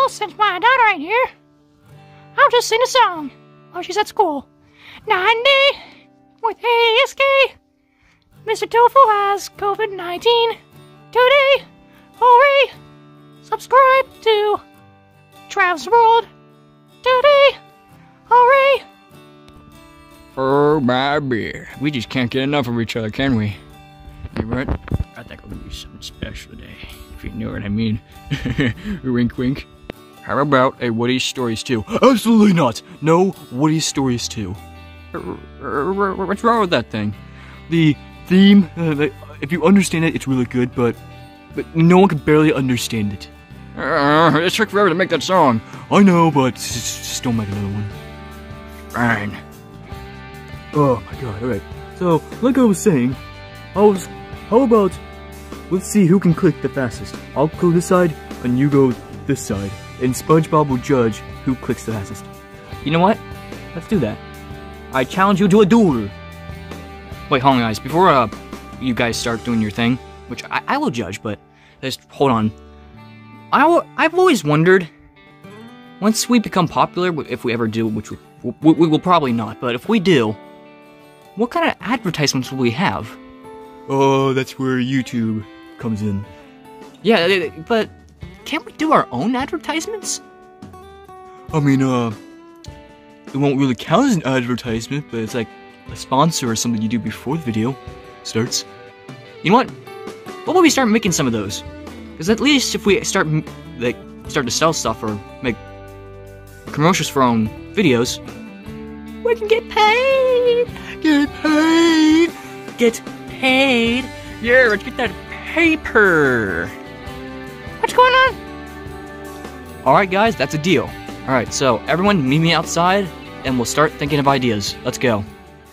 since my daughter ain't here, I'll just sing a song while she's at school. 90 with ASK. Mr. Tofu has COVID-19. Today, hurry! Subscribe to Trav's World. Today, hurry! Oh my beer. We just can't get enough of each other, can we? Hey, what? I think I'll do something special today, if you know what I mean. Wink, wink. How about a Woody's Stories 2? Absolutely not! No Woody's Stories 2. What's wrong with that thing? The theme, if you understand it, it's really good, but no one can barely understand it. It took forever to make that song. I know, but just don't make another one. Fine. Oh my god, alright. So, like I was saying, how about, let's see who can click the fastest. I'll go this side, and you go this side. And SpongeBob will judge who clicks the fastest. You know what? Let's do that. I challenge you to a duel. Wait, hold on guys, before you guys start doing your thing, which I will judge, but just hold on. I've always wondered, once we become popular, if we ever do, which we will probably not, but if we do, what kind of advertisements will we have? Oh, that's where YouTube comes in. Yeah, but can't we do our own advertisements? I mean, it won't really count as an advertisement, but it's like a sponsor or something you do before the video starts. You know what? What about we start making some of those? Because at least if we start to sell stuff or make commercials for our own videos, we can get paid! Get paid! Get paid! Yeah, let's get that paper! What's going on? Alright guys, that's a deal. Alright, so everyone meet me outside and we'll start thinking of ideas. Let's go.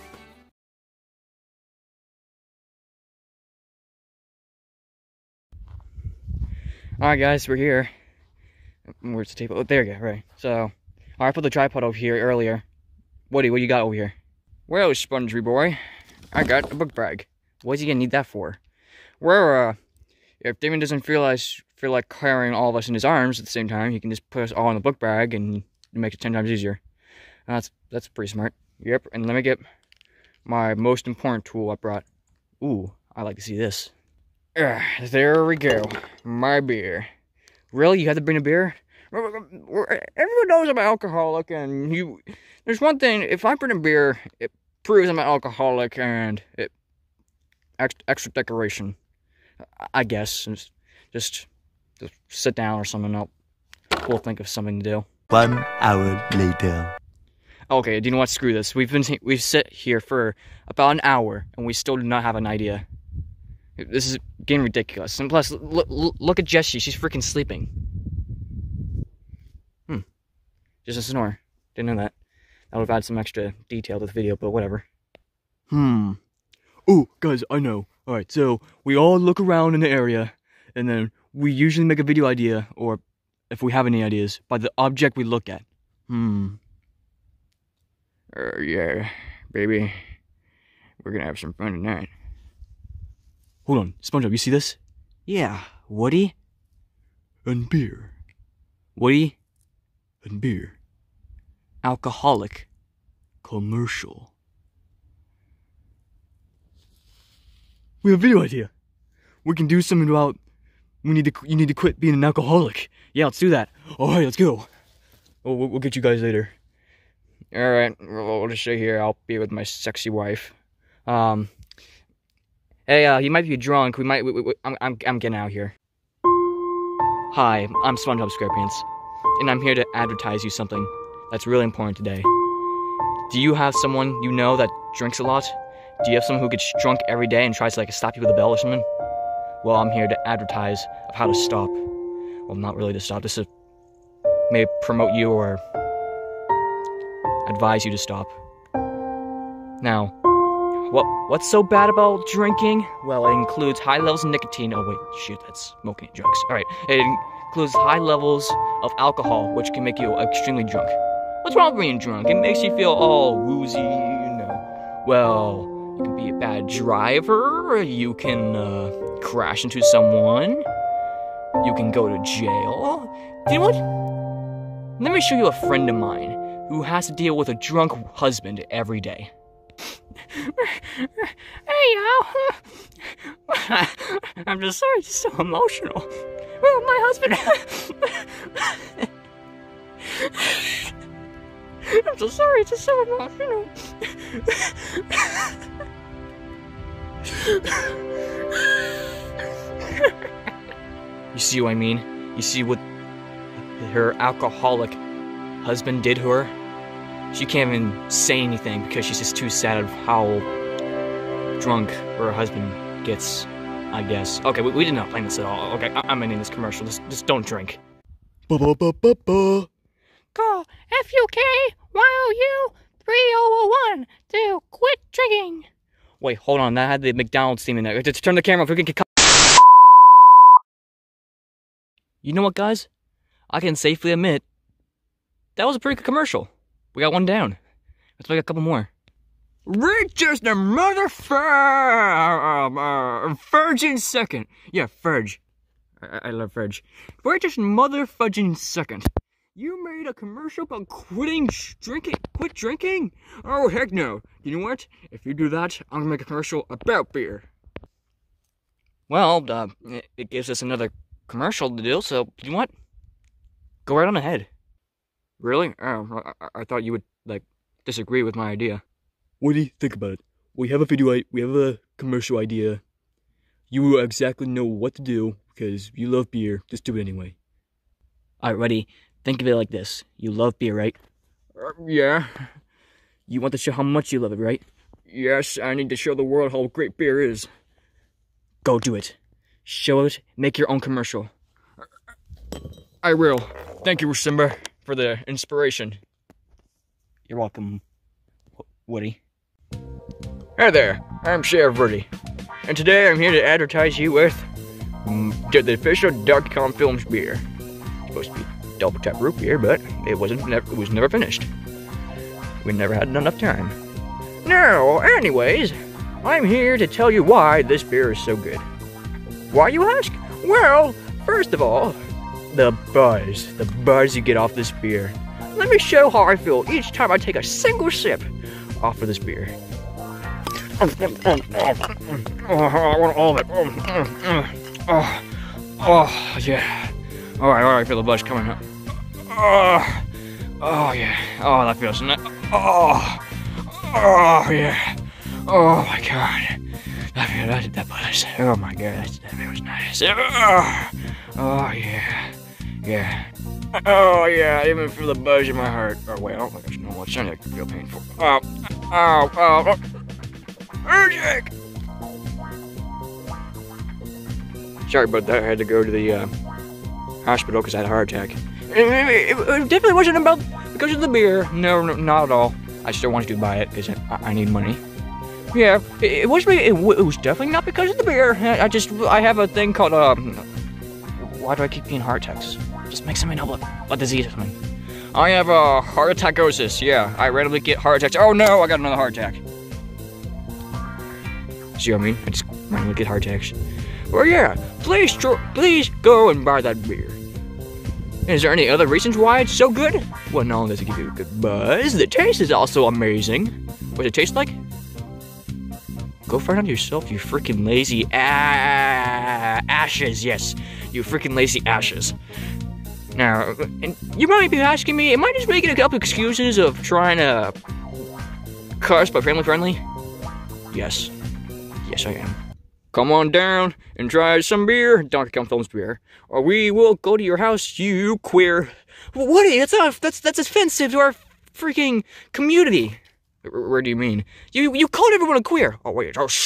Alright guys, we're here. Where's the table? Oh, there you go, right. So, I put the tripod over here earlier. Woody, what you got over here? Well, Spongy boy, I got a book bag. What's he gonna need that for? Well, if Damon doesn't feel like carrying all of us in his arms at the same time, he can just put us all in the book bag and make it 10 times easier. That's pretty smart. Yep, and let me get my most important tool I brought. Ooh, I like to see this. There we go. My beer. Really? You had to bring a beer? Everyone knows I'm an alcoholic, and there's one thing, if I bring a beer, it proves I'm an alcoholic, and it extra decoration. I guess. Just sit down or something. We'll think of something to do. 1 hour later. Okay, do you know what? Screw this. We've sit here for about an hour, and we still do not have an idea. This is getting ridiculous. And plus, look at Jessie. She's freaking sleeping. Just a snore. Didn't know that. That would have added some extra detail to the video, but whatever. Oh, guys, I know. Alright, so we all look around in the area, and then we usually make a video idea, or if we have any ideas, by the object we look at. Yeah, baby. We're gonna have some fun tonight. Hold on, SpongeBob, you see this? Yeah, Woody? And beer. Woody? And beer. Alcoholic. Commercial. We have a video idea. We can do something about you need to quit being an alcoholic. Yeah, let's do that. Alright, let's go. We'll get you guys later. Alright, we'll just stay here. I'll be with my sexy wife. Hey, you might be drunk. I'm getting out here. Hi, I'm SpongeBob SquarePants, and I'm here to advertise you something that's really important today. Do you have someone you know that drinks a lot? Do you have someone who gets drunk every day and tries to stop you with a bell or something? Well, I'm here to advertise of how to stop. Well, not really to stop. Just to maybe promote you or advise you to stop. Now, what's so bad about drinking? Well, it includes high levels of nicotine. Oh wait, shoot, that's smoking and drugs. Alright, it includes high levels of alcohol, which can make you extremely drunk. What's wrong with being drunk? It makes you feel all woozy, you know. Well, you can be a bad driver, you can crash into someone, you can go to jail. You know what? Let me show you a friend of mine who has to deal with a drunk husband every day. Hey, y'all. I'm just sorry, it's so emotional. Well, my husband. I'm so sorry, it's just so emotional. You see what I mean? You see what her alcoholic husband did to her? She can't even say anything because she's just too sad of how drunk her husband gets, I guess. Okay, we did not plan this at all. Okay, I'm ending this commercial. Just don't drink. Call FUK-YOU 3001 to quit drinking. Wait, hold on. That had the McDonald's theme in there. Just turn the camera off. We can get. You know what, guys? I can safely admit that was a pretty good commercial. We got one down. Let's make a couple more. We're just a virgin second. Yeah, fudge. I love fudge. We're just mother fudging second. You made a commercial about quit drinking? Oh, heck no. You know what? If you do that, I'm gonna make a commercial about beer. Well, it gives us another commercial to do, so, you know what? Go right on ahead. Really? Oh, I thought you would, disagree with my idea. What do you think about it? We have a commercial idea. You exactly know what to do, because you love beer. Just do it anyway. Alright, ready? Think of it like this. You love beer, right? Yeah. You want to show how much you love it, right? Yes, I need to show the world how great beer is. Go do it. Show it. Make your own commercial. I will. Thank you, Simba, for the inspiration. You're welcome, Woody. Hey there, I'm Sheriff Woody, and today I'm here to advertise you with the official Donkey Kong Films beer. It's supposed to be double tap root beer, but it was never finished. We never had enough time. Now, anyways, I'm here to tell you why this beer is so good. Why, you ask? Well, first of all, the buzz you get off this beer. Let me show how I feel each time I take a single sip off of this beer. I want all of it. Oh, yeah. Alright, feel the buzz coming up. Oh, yeah. Oh, that feels nice. Oh, yeah. Oh, my God. That buzz. Oh, my God. That feels nice. Oh, yeah. Yeah. Oh, yeah. I even feel the buzz in my heart. Oh, wait. I don't think I should know what's something that could feel painful. Oh. Urgent! Sorry about that. I had to go to the hospital because I had a heart attack. It definitely wasn't because of the beer. No, not at all. I still wanted to buy it because I need money. Yeah, it was definitely not because of the beer. I have a thing called why do I keep getting heart attacks? Just make something up, a disease or something. I have heart attackosis. Yeah, I randomly get heart attacks. Oh no, I got another heart attack. See what I mean? I just randomly get heart attacks. Well, yeah, please go and buy that beer. Is there any other reasons why it's so good? Well, not only does it give you a good buzz, the taste is also amazing. What does it taste like? Go find out yourself, you freaking lazy ashes. Yes, you freaking lazy ashes. Now, and you might be asking me, am I just making a couple excuses of trying to cuss but family friendly? Yes. Yes, I am. Come on down and try some beer, Donkey Kong Films beer, or we will go to your house, you queer. Woody, that's offensive to our freaking community. What do you mean? You called everyone a queer. Oh wait, oh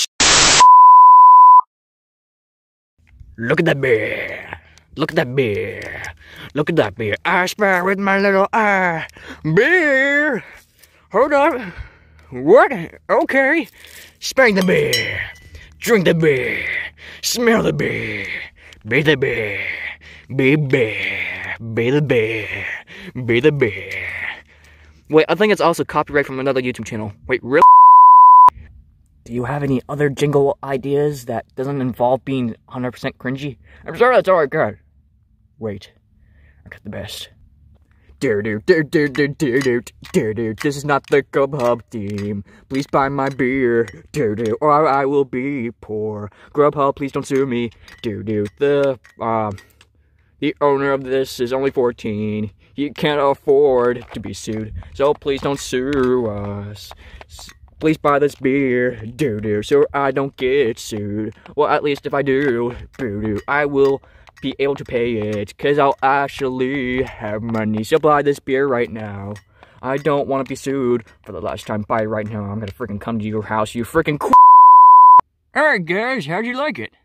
Look at that beer. Look at that beer. Look at that beer. I spy with my little eye. Beer. Hold up. What? Okay. Spank the beer. Drink the beer. Smell the beer. Be the beer. Be beer. Be the beer. Be the beer. Wait, I think it's also copyright from another YouTube channel. Wait, really? Do you have any other jingle ideas that doesn't involve being 100% cringy? I'm sorry, that's all I got. Wait, I got the best. This is not the Grubhub team. Please buy my beer, or I will be poor. Grubhub, please don't sue me. The owner of this is only 14. He can't afford to be sued, so please don't sue us. Please buy this beer, so I don't get sued. Well, at least if I do, I will be able to pay it, cause I'll actually have money. So buy this beer right now. I don't want to be sued for the last time. Buy it right now. I'm gonna freaking come to your house, you freaking Alright guys, how'd you like it?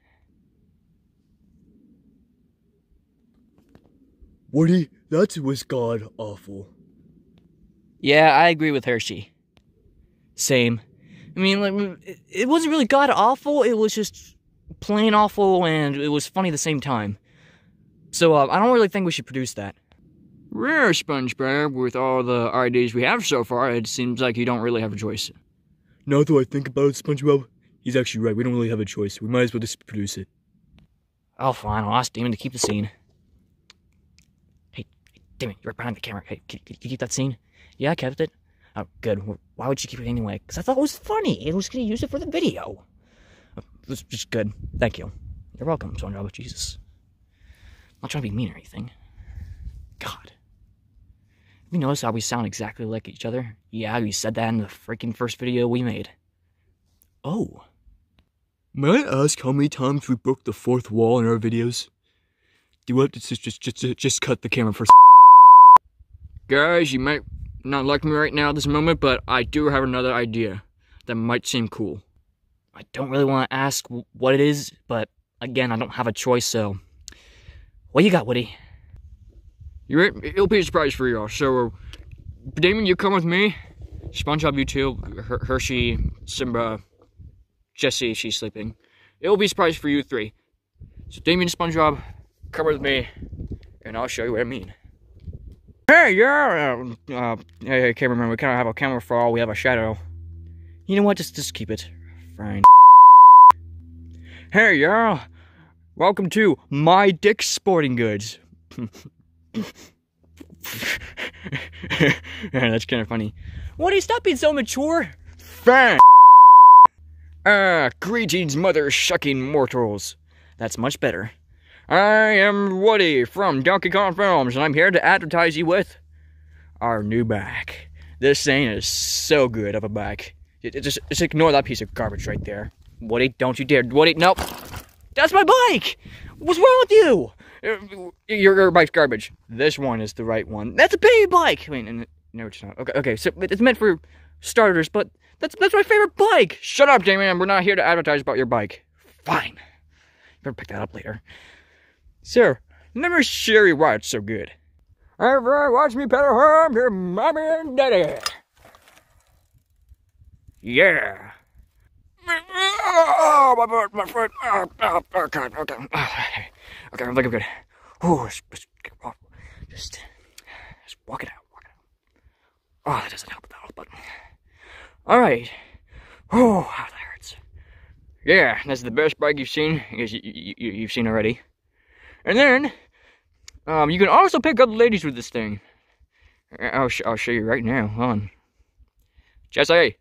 Woody, that was god awful. Yeah, I agree with Hershey. Same. I mean, like, it wasn't really god awful, it was just plain awful, and it was funny at the same time. So, I don't really think we should produce that. Rare SpongeBob, with all the ideas we have so far, it seems like you don't really have a choice. Now that I think about it, SpongeBob, he's actually right. We don't really have a choice. We might as well just produce it. Oh, fine. I'll ask Damon to keep the scene. Hey, Damon, you're right behind the camera. Hey, can you keep that scene? Yeah, I kept it. Oh, good. Why would you keep it anyway? Because I thought it was funny. It was going to use it for the video. It was just good. Thank you. You're welcome, SpongeBob. Jesus. I'm not trying to be mean or anything. God. Have you noticed how we sound exactly like each other? Yeah, we said that in the freaking first video we made. Oh. May I ask how many times we broke the fourth wall in our videos? Do you want to just cut the camera first? Guys, you might not like me right now at this moment, but I do have another idea that might seem cool. I don't really want to ask what it is, but again, I don't have a choice, so... What you got, Woody? It'll be a surprise for y'all. So, Damon, you come with me. SpongeBob, you too. Hershey, Simba, Jessie, she's sleeping. It'll be a surprise for you three. So, Damon, SpongeBob, come with me, and I'll show you what I mean. Hey, yeah. Hey, cameraman, we kind of have a camera for all. We have a shadow. You know what? Just keep it. Fine. Hey, yeah. Welcome to My Dick's Sporting Goods. That's kind of funny. Woody, stop being so mature. Fine. Greetings, mother-shucking mortals. That's much better. I am Woody from Donkey Kong Films, and I'm here to advertise you with our new bike. This thing is so good of a bike. Just ignore that piece of garbage right there. Woody, don't you dare. Woody, nope. That's my bike! What's wrong with you? Your bike's garbage. This one is the right one. That's a baby bike! I mean, no, it's not. Okay, so it's meant for starters, but that's my favorite bike! Shut up, Damien. We're not here to advertise about your bike. Fine. You better pick that up later. Sir, let me show you why it's so good. Everyone, watch me pedal home to mommy and daddy. Yeah. Oh, my foot. Oh, God. Okay, I'm looking good. Oh, just walk it out. Oh, that doesn't help at all, but... Alright. Oh, that hurts. Yeah, that's the best bike you've seen, because you've seen already. And then, you can also pick up ladies with this thing. I'll show you right now. Hold on. Jesse!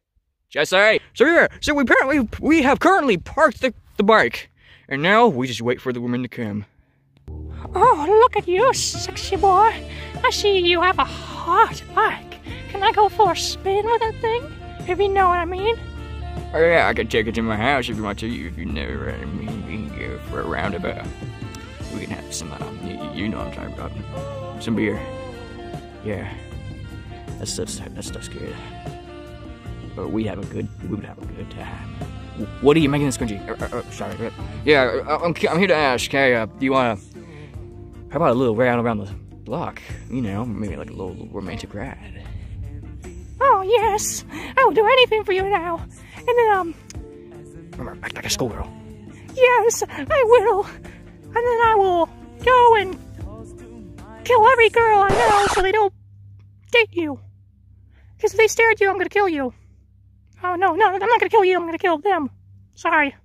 So we have currently parked the bike. And now, we just wait for the woman to come. Oh, look at you, sexy boy. I see you have a hot bike. Can I go for a spin with that thing? If you know what I mean. Oh yeah, I can take it to my house if you want to. If you know what I mean, we can go for a roundabout. We can have some, you know what I'm talking about. Some beer. Yeah. That stuff's good. But we would have a good time. What are you making this scrunchie? Sorry. Yeah, I'm here to ask, hey, do you want to, how about a little round around the block? You know, maybe like a little romantic ride. Oh, yes. I will do anything for you now. And then, Remember, act like a schoolgirl. Yes, I will. And then I will go and kill every girl I know so they don't date you. Because if they stare at you, I'm going to kill you. Oh, no, I'm not going to kill you. I'm going to kill them. Sorry.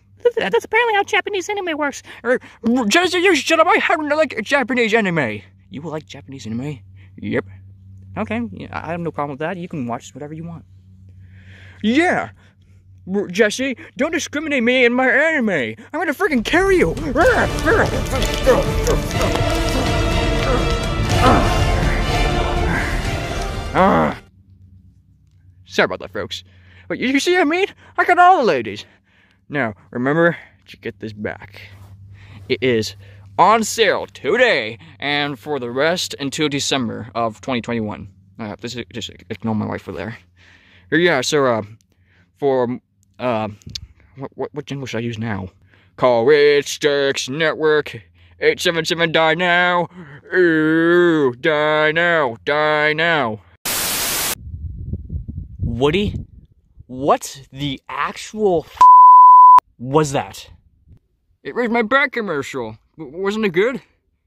That's apparently how Japanese anime works. Jesse, you shut up. I happen to like Japanese anime. You will like Japanese anime? Yep. Okay, yeah, I have no problem with that. You can watch whatever you want. Yeah! Jesse, don't discriminate me in my anime! I'm gonna freaking carry you! Sorry about that, folks. But you see what I mean? I got all the ladies. Now, remember to get this back. It is on sale today and for the rest until December of 2021. Just ignore my wife for there. Yeah, so, for, what jingle should I use now? Call it Sticks Network. 877 die now. Ooh, die now, die now. Woody, what the actual was that? It was my back commercial. Wasn't it good?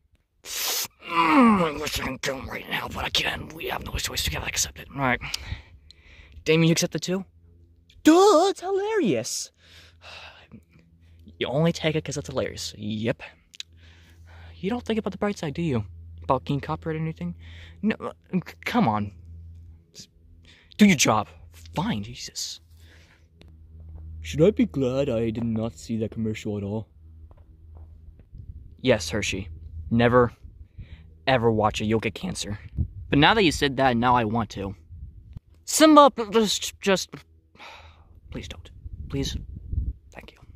I wish I could kill him right now, but I can't. We have no choice. We gotta accept it. Alright. Damien, you accept it too? Duh, it's hilarious. You only take it because it's hilarious. Yep. You don't think about the bright side, do you? About getting copyright or anything? No, come on. Just do your job. Fine, Jesus. Should I be glad I did not see that commercial at all? Yes, Hershey. Never, ever watch it. You'll get cancer. But now that you said that, now I want to. Simba, just... Please don't. Please. Thank you.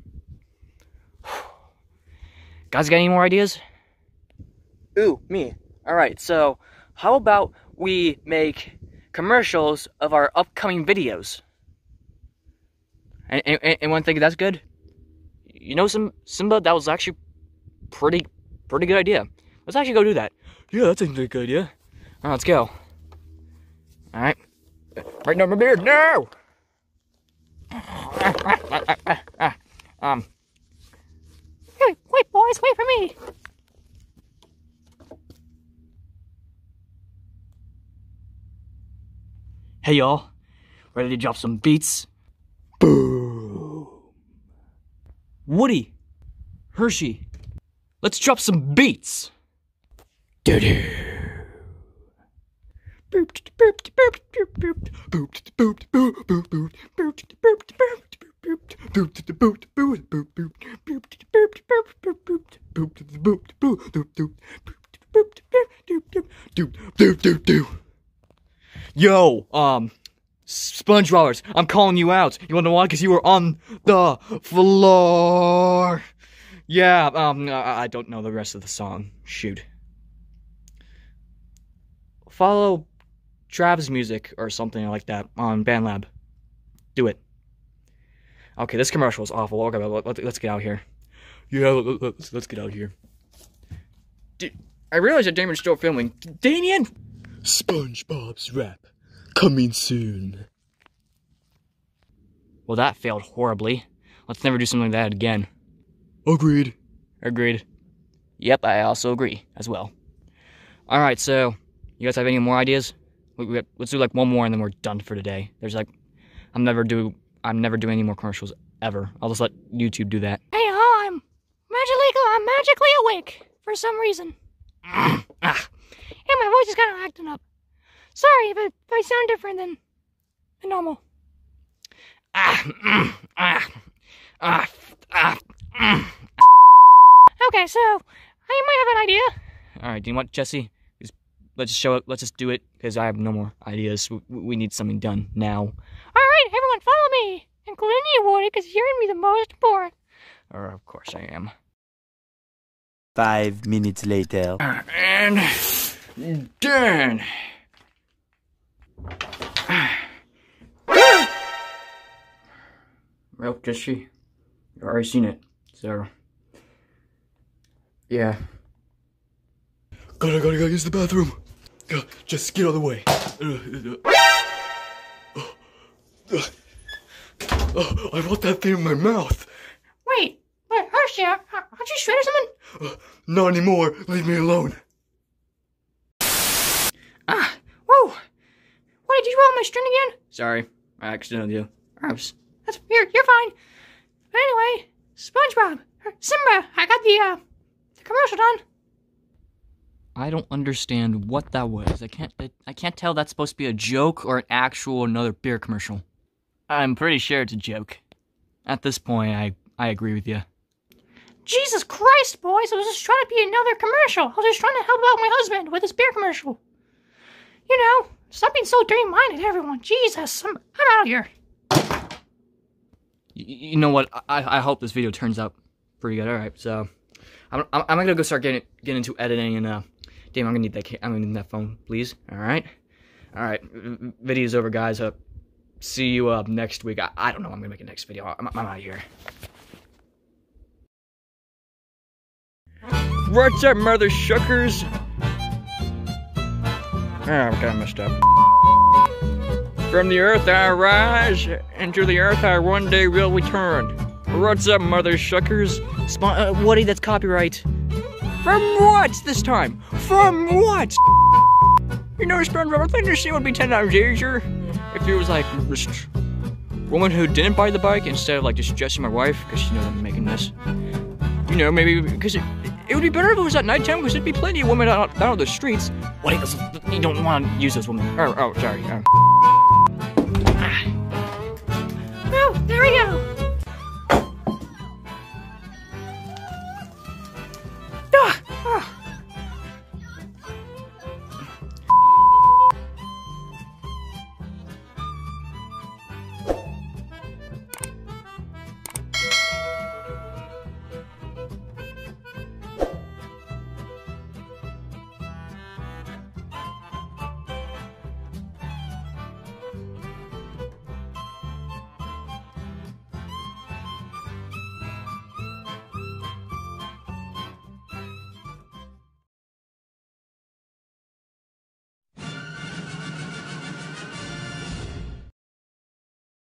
Guys, got any more ideas? Ooh, me. Alright, so how about we make commercials of our upcoming videos? Anyone think that's good? You know, Simba, that was actually pretty good idea. Let's actually go do that. Yeah, that seems like a good idea. Alright, let's go. Alright. Right now, my beard, no! Hey, wait, boys, wait for me. Hey, y'all. Ready to drop some beats? Boom. Woody. Hershey. Let's drop some beats. Doo-doo. Yo, Sponge Rollers, I'm calling you out. You wanna know why? Because you were on the floor. Yeah, I don't know the rest of the song. Shoot. Follow Travis music or something like that on BandLab. Do it. Okay, this commercial is awful. Okay, let's get out of here. Yeah, let's get out of here. I realize that Damien's still filming. Damien! SpongeBob's rap coming soon. Well, that failed horribly. Let's never do something like that again. Agreed. Agreed. Yep, I also agree as well. Alright, so, you guys have any more ideas? Let's do like one more and then we're done for today. There's like, I'm never doing any more commercials ever. I'll just let YouTube do that. Hey, I'm magically awake for some reason. And my voice is kind of acting up. Sorry if I sound different than normal. Okay, so I might have an idea. Alright, do you want Jesse? Let's just do it, because I have no more ideas. We need something done now. Alright, everyone follow me, including you, Woody, because you're gonna be the most important. Of course I am. 5 minutes later. And done. Well, Jesse, you've already seen it, so yeah. Gotta use the bathroom. Just get out of the way. I want that thing in my mouth. Wait, Hershey, aren't you straight or something? Not anymore. Leave me alone. Whoa. What, did you roll my string again? Sorry, I accidentally do. You're fine. But anyway, SpongeBob, Simba, I got the commercial done. I don't understand what that was. I can't tell if that's supposed to be a joke or an actual another beer commercial. I'm pretty sure it's a joke. At this point, I agree with you. Jesus Christ, boys, I was just trying to be another commercial. I was just trying to help out my husband with his beer commercial. You know, stop being so dirty-minded, everyone. Jesus, I'm out of here. You know what? I hope this video turns out pretty good. All right, so I'm gonna go start getting into editing, and damn, I'm gonna need that phone, please. All right. Video's over, guys. See you next week. I don't know. I'm gonna make a next video. I'm out of here. What's up, mother shuckers? Oh, okay, I messed up. From the earth I rise, and to the earth I one day will return. What's up, mother shuckers? Woody, that's copyright. From what this time? From what? You know, SpongeBob, I think this scene would be 10 times easier if it was like this woman who didn't buy the bike instead of like just dressing my wife, because she knows I'm making this. You know, maybe because it would be better if it was at nighttime, because there'd be plenty of women out on the streets. Woody, you don't want to use those women. Oh, sorry. Oh, there we go.